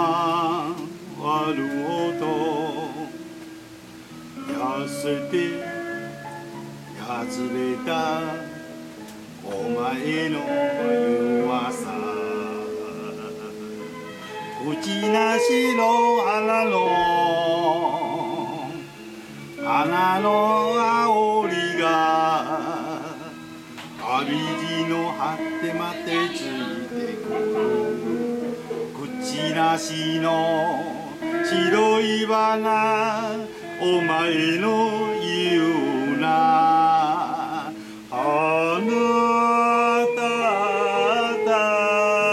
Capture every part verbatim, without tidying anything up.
わるほど痩せてやつれたお前の弱さ口なしの花の花の煽りが旅路の果てまでついてくる口なしの白い花お前の言うなあなただ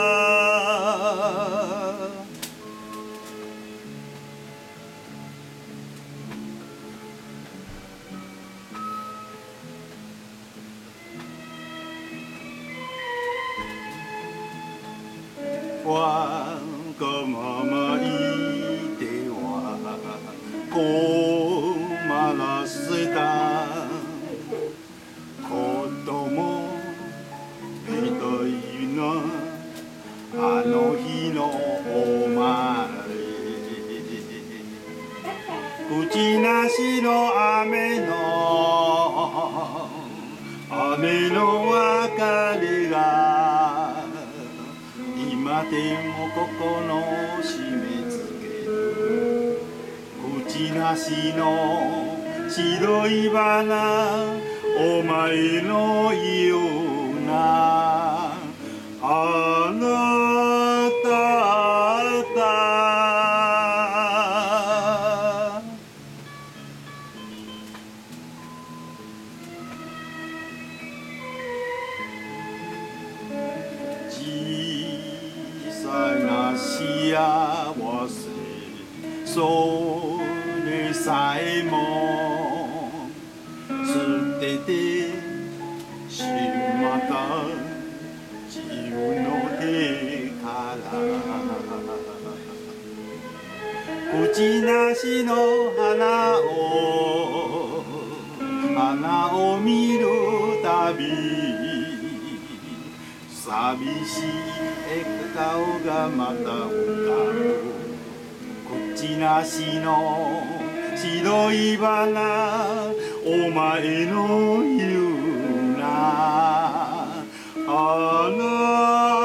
わがままいては困らせた子供みたいなあの日のお前口なしの雨の雨の別れが今でも心を締め付ける口なしの白い花お前の言うなあなただ小さな幸せそれさえも捨ててしまった自分の手から口なしの花を花を見るたび寂しい笑顔がまた浮かぶ口なしの白い花お前の言うなあな